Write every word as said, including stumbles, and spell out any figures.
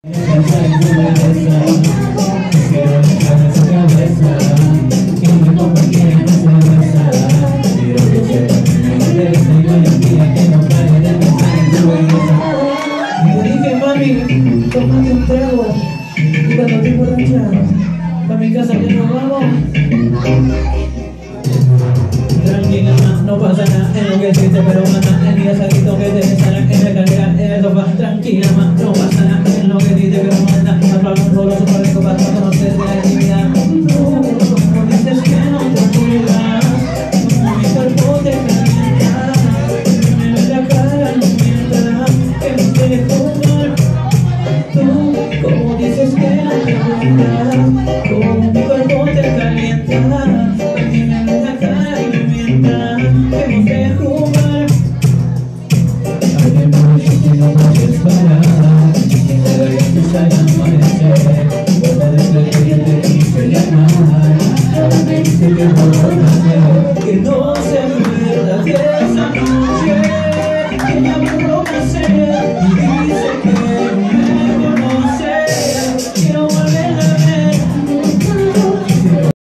Tómate un trago y cuando te borrachas, pa' mi casa que nos vamos. Tranquila, ma, no pasa nada en lo que hiciste, pero mata el día salito que te besarán en la carrera, en el sofá. Tranquila, ma, no pasa nada en lo que hiciste, pero mata hablar un rolo super rico para conocer de la intimidad. Tú, como dices que no te cuidas, como mi cuerpo te calienta, me ves la cara no mientras que no te dejo. Como dices que no te cuidas, como mi cuerpo te calienta, dime en la cara y no mientas, que no te jugar. Haremos que no puedes parar, y me doy antes al amanecer, vuelve desde que yo te quise llamar, ahora me dice que no.